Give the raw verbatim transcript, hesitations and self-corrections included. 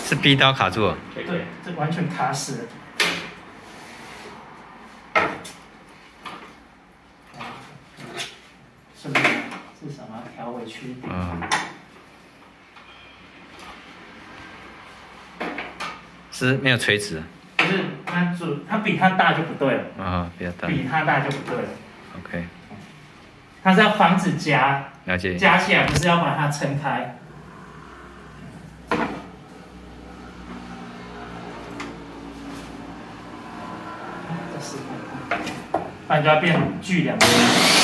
是 B 刀卡住了。 对，这完全卡死了。顺便至少要调委屈一点。 嗯。是没有垂直。 不是，它主它比它大就不对了。 啊，比较大。 比它大就不对了。 OK。 它是要防止夹。 了解。 夹起来不是要把它撑开。再试看看，不然就要变锯两边。